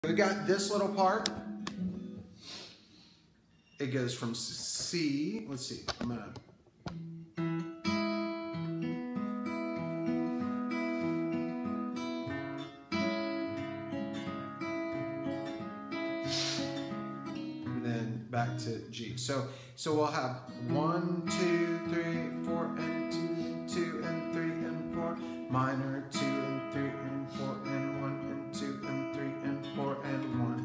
We got this little part. It goes from C. Let's see. I'm gonna. And then back to G. So we'll have 1, 2, 3, 4, and 2, 2 and 3 and 4. Minor 2 and 3 and 4 and 1 and 2 and 3 and 4 and 1.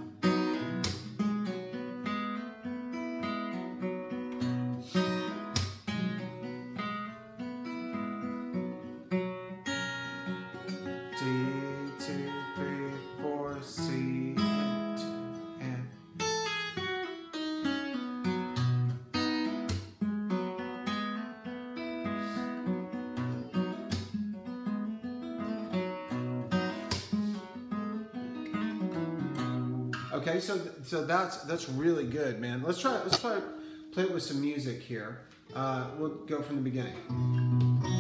D, 2, 3, 4, C, and 2, and okay, so that's really good, man. Let's try play it with some music here. We'll go from the beginning.